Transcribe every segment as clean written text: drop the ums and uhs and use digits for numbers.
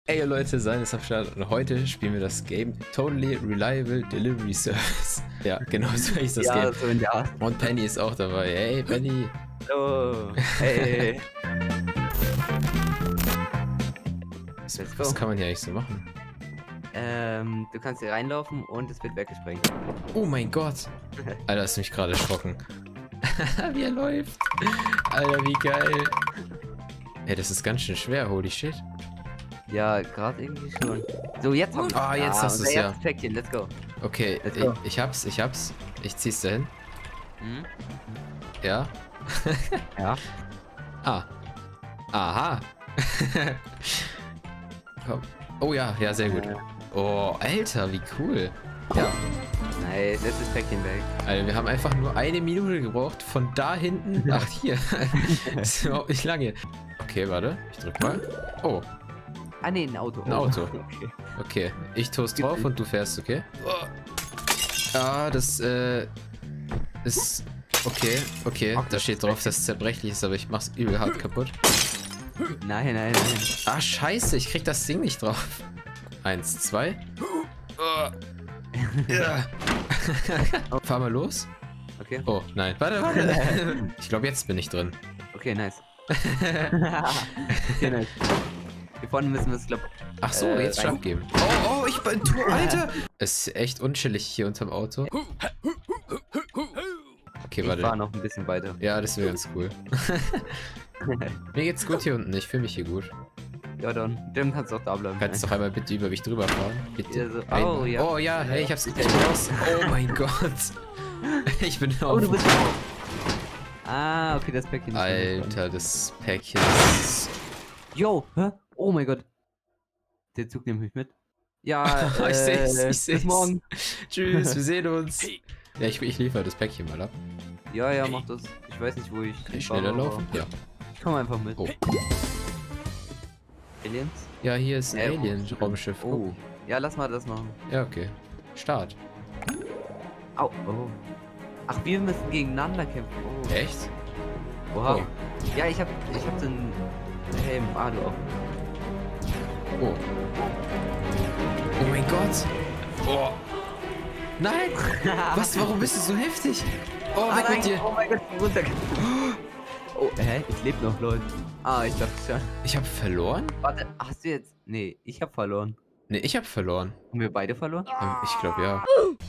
Ey Leute, sein ist am Start und heute spielen wir das Game Totally Reliable Delivery Service. Ja, genau so heißt das Game. So in der Art. Und Penny ist auch dabei. Hey Penny. Hallo. Hey. Was kann man hier eigentlich so machen? Du kannst hier reinlaufen und es wird weggesprengt. Oh mein Gott. Alter, hast du mich gerade erschrocken. Wie er läuft. Alter, wie geil. Ey, das ist ganz schön schwer, holy shit. Ja, gerade irgendwie schon. So, jetzt haben wir. Ah, jetzt hast du es, ja. Päckchen, let's go. Okay, Let's go. ich hab's. Ich zieh's dahin. Hm? Ja. Ja. Ah. Aha. Komm. Oh ja, ja, sehr gut. Oh, Alter, wie cool. Ja. Nice, jetzt ist Päckchen weg. Alter, wir haben einfach nur 1 Minute gebraucht. Von da hinten. Ach, hier. Das ist überhaupt nicht lange. Okay, warte. Ich drück mal. Oh. Ah, nee, ein Auto. Ein Auto. Okay. Okay. Ich toast drauf und du fährst, okay? Oh. Ja, das, ist... Okay, okay. Da steht drauf, dass es zerbrechlich ist, aber ich mach's übel hart kaputt. Nein, nein, nein. Ah, scheiße, ich krieg das Ding nicht drauf. 1, 2. Ja. Fahr mal los. Okay. Oh, nein. Warte, warte. Ich glaube, jetzt bin ich drin. Okay, nice. Okay, nice. Hier vorne müssen wir es, glaube ich. Ach so, jetzt schon abgeben. Oh, oh, ich bin Tour, Alter. Es ist echt unchillig hier unterm Auto. Okay, Ich warte. fahre noch ein bisschen weiter. Ja, das wäre ganz cool. Mir geht's gut hier unten. Ich fühle mich hier gut. Ja, dann kannst du auch da bleiben. Kannst du doch einmal bitte über mich drüber fahren? Bitte. Ja, so. Einmal. Oh, ja. Oh ja, hey, ich hab's raus. Oh mein Gott. Ich bin Oh, auf. du bist Ah, okay, das Päckchen ist Alter, das Päckchen ist... Yo, hä? Oh mein Gott. Der Zug nimmt mich mit. Ja, Ich seh's, ich bis seh's. morgen. Tschüss, wir sehen uns. Ja, ich liefere das Päckchen mal ab. Ja, ja, mach das. Ich weiß nicht, wo ich... Kann ich schneller laufen? Ja. Ich komme einfach mit. Oh. Aliens? Ja, hier ist ein Ja, Alien-Raumschiff. Oh. Ja, lass mal das machen. Ja, okay. Start. Au. Oh. Ach, wir müssen gegeneinander kämpfen. Oh. Echt? Oha. Oh. Ja, ich hab den Helm. Ah, du auch. Oh. Oh mein Gott. Oh. Nein! Was? Warum bist du so heftig? Oh, weg mit dir! Oh mein Gott, ich bin runtergefallen. Oh, hä? Ich lebe noch, Leute. Ah, ich dachte schon. Ich habe verloren? Warte, hast du jetzt... Nee, ich hab verloren. Ne, ich habe verloren. Haben wir beide verloren? Ich glaube, ja.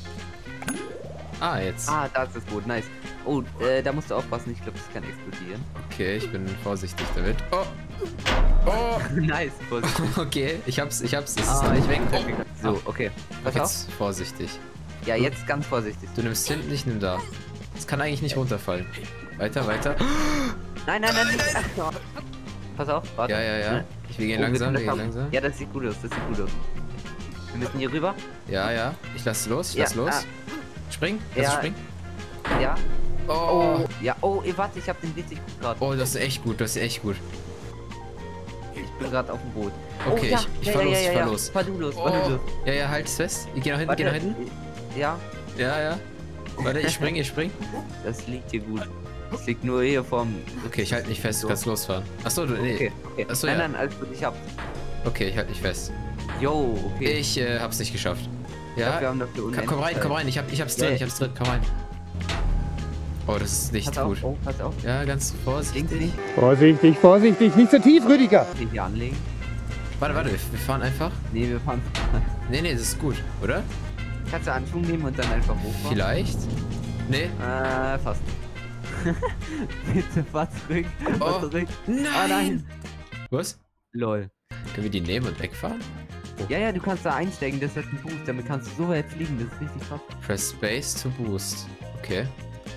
Ah, jetzt. Ah, da ist das Boot, nice. Oh, da musst du aufpassen, ich glaube, das kann explodieren. Okay, ich bin vorsichtig damit. Oh! Oh! Nice, vorsichtig. Okay, ich hab's. Es ist Ah, nicht ich weg. weg. So, okay. Pass auf. Jetzt vorsichtig. Ja, jetzt ganz vorsichtig. Du nimmst hinten, ich nimm da. Das kann eigentlich nicht runterfallen. Weiter, weiter. Nein, nein, nein, nicht. Ach, no. Pass auf, warte. Ja, ja, ja. Wir gehen langsam, wir gehen langsam. Ja, das sieht gut aus, das sieht gut aus. Wir müssen hier rüber. Ja, ja. Ich lass los, ich lass Ja, los. Spring, lass Ja. springen. Ja. Oh. Oh, ja. Oh, warte, ich hab den richtig gut gerade. Oh, das ist echt gut, das ist echt gut. Ich bin gerade auf dem Boot. Okay, oh, ja. ich fahr los, ich fahr los. Fahr du los, Oh. fahr du los. Ja, ja, halt es fest. Geh nach hinten, geh nach hinten. Ja, Ja, ja. Warte, ich spring. das liegt hier gut. Das liegt nur hier vorm... Okay, ich halte nicht fest, du kannst losfahren. Achso, du, nee. Okay, okay. Achso, nein, ja. nein, alles gut, ich hab... Okay, ich halte nicht fest. Yo, okay. Ich hab's nicht geschafft. Ich glaub, wir Ja, haben dafür komm rein, komm rein. Ich hab's drin, ich hab's drin. Komm rein. Oh, das ist nicht Pass auf, gut. oh, pass auf. Ja, ganz Links vorsichtig. nicht. Vorsichtig, vorsichtig, nicht zu tief, Rüdiger! Hier anlegen. Warte, wir fahren einfach. Nee, wir fahren... Nee, das ist gut, oder? Kannst du Anschwung nehmen und dann einfach hochfahren? Vielleicht? Nee. Fast. Bitte, fahr zurück. Oh. Fahr zurück. Nein! Ah, nein. Was? Lol. Können wir die nehmen und wegfahren? Ja, ja, du kannst da einsteigen, das hat einen Boost, damit kannst du so weit fliegen, das ist richtig krass. Press Space to boost. Okay.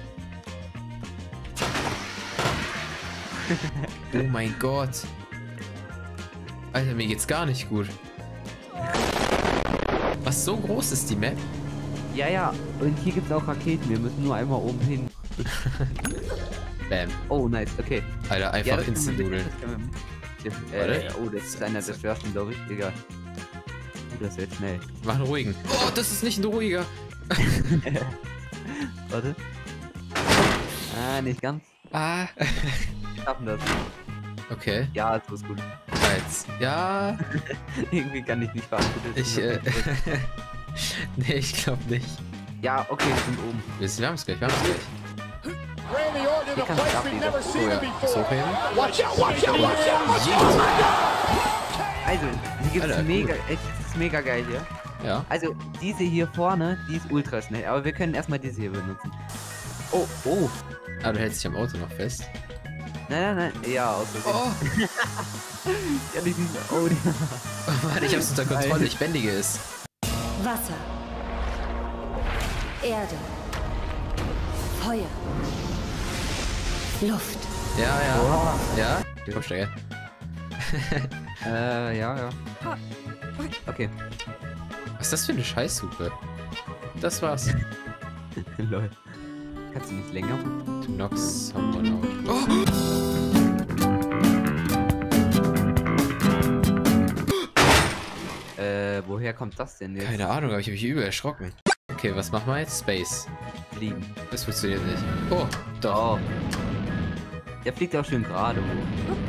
Oh mein Gott. Alter, mir geht's gar nicht gut. Was, so groß ist die Map? Ja, ja, und hier gibt's auch Raketen, wir müssen nur einmal oben hin. Bam. Oh, nice, okay. Alter, einfach das können wir instant mit, nudeln. das können wir mit. Warte. Oh, das ist einer der schwersten, glaube ich. Egal. Oh, das wird schnell. Mach einen ruhigen. Oh, das ist nicht ein ruhiger. Warte. Ah, nicht ganz. Ah. Wir schaffen das. Okay. Ja, so ist gut. jetzt. Ja. Irgendwie kann ich nicht verantworten. Nee, ich glaube nicht. Ja, okay, wir sind oben. Wir haben es gleich, wir haben es gleich. Hier kannst du abheben. Oh ja, das hochheben. Also, hier gibt Alter, es mega, echt, das ist mega geil hier. Ja. Also, diese hier vorne, die ist ultra schnell. Aber wir können erstmal diese hier benutzen. Oh, oh. Ah, du hältst dich am Auto noch fest. Nein. Ja, aus Versehen. Oh, Ja, nicht diesen, oh, die, warte, ich hab's unter Kontrolle, ich bändige es. Wasser, Erde, Feuer, Luft. Ja, ja. Boah. Ja? Die Kopfsteiger. ja. Okay. Was ist das für eine Scheißhupe? Das war's. Lol. Kannst du nicht länger? To knock someone out. Oh! Woher kommt das denn jetzt? Keine Ahnung, aber ich habe mich übel erschrocken. Okay, was machen wir jetzt? Space. Fliegen. Das funktioniert nicht. Oh, doch. Oh. Der fliegt auch schön gerade hoch.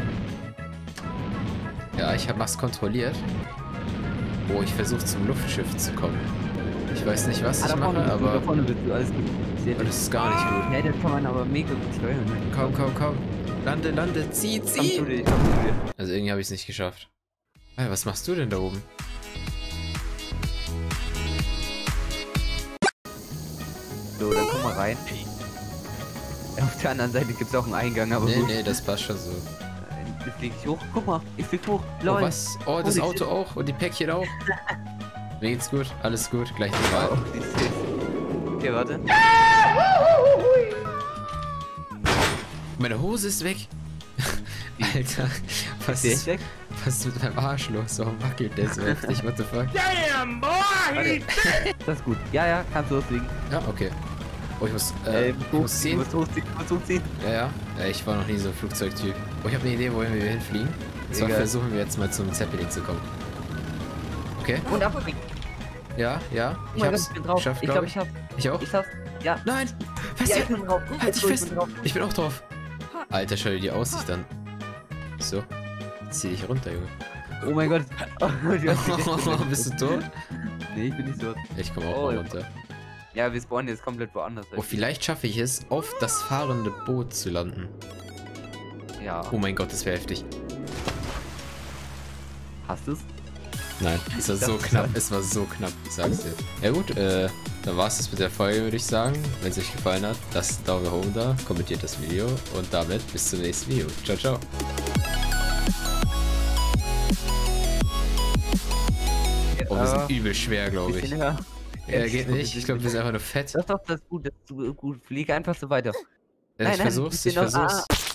Ja, ich mach's kontrolliert. Oh, ich versuche zum Luftschiff zu kommen. Ich weiß nicht, was ich mache, da aber vorne bist du, alles gut. Ich seh das dich. ist gar nicht gut. Ja, das kann man aber mega gut steuern. Komm. Lande, zieh. Komm zu dir, ich komm zu dir. Also irgendwie habe ich es nicht geschafft. Alter, was machst du denn da oben? So, dann komm mal rein. Auf der anderen Seite gibt es auch einen Eingang, aber gut. Nee, das passt schon so. Jetzt flieg ich hoch. Guck mal, ich flieg hoch. Oh, Lol. was? Oh, das Holy Auto shit. auch und die Päckchen auch. Mir geht's gut, alles gut, gleich die Wahl. Oh, die ist süß. Okay, warte. Meine Hose ist weg. Alter, was Der ist ist weg. mit meinem Arsch los? Warum wackelt der so heftig? What the fuck? Warte. Das ist gut. Ja, kannst du losfliegen. Ja, okay. Oh, ich muss ziehen. Du musst hochziehen. Ja, ich war noch nie so ein Flugzeugtyp. Oh, ich habe eine Idee, wohin wir hinfliegen. Und zwar Egal. versuchen wir jetzt mal zum Zeppelin zu kommen. Okay? Und abfliegen. Ja. Oh mein Gott, ich bin drauf. Geschafft, Ich glaub glaube, ich schaff's. Ich auch? Ich schaff's. Ja. Nein! Ja, ich Festhalten! bin drauf. Halt dich Ich fest! bin drauf. Ich bin auch drauf. Alter, schau dir die Aussicht an. So. Zieh dich runter, Junge. Oh mein Gott. Oh, Bist du tot? Nee, ich bin nicht so. Ich komme auch Oh, mal ja. runter. Ja, wir spawnen jetzt komplett woanders. Oh, vielleicht schaffe ich es, auf das fahrende Boot zu landen. Ja. Oh mein Gott, das wäre heftig. Hast du's? Nein, es war so knapp, ich sag's dir. Ja gut, dann war's das mit der Folge, würde ich sagen. Wenn es euch gefallen hat, lasst einen Daumen nach oben da, kommentiert das Video und damit bis zum nächsten Video. Ciao, ciao. Oh, wir sind übel schwer, glaube ich. Ja. Geht nicht, ich glaube, wir sind einfach nur fett. Das ist gut, das ist gut. Fliege einfach so weiter. Ich versuch's. bisschen noch-